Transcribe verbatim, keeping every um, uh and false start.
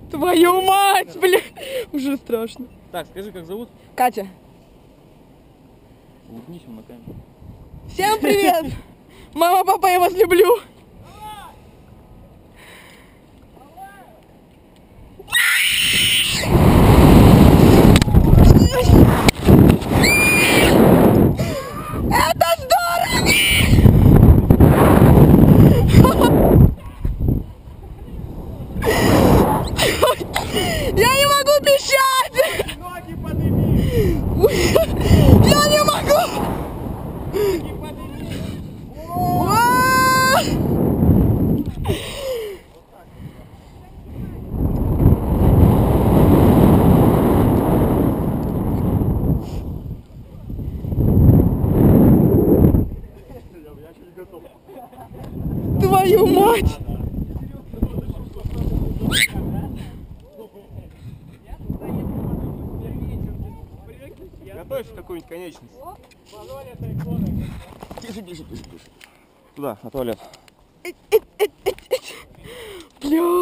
Твою мать, блин. Уже страшно. Так, скажи, как зовут? Катя. Улыбнись ему на камеру. Всем привет! Мама, папа, я вас люблю. Это здорово! Я не могу пищать! Ноги подними! Я не могу! Ноги подними! Твою мать! Готовишь какую-нибудь конечность? Тише, тише, тише, тише. Туда, на туалет. Бля.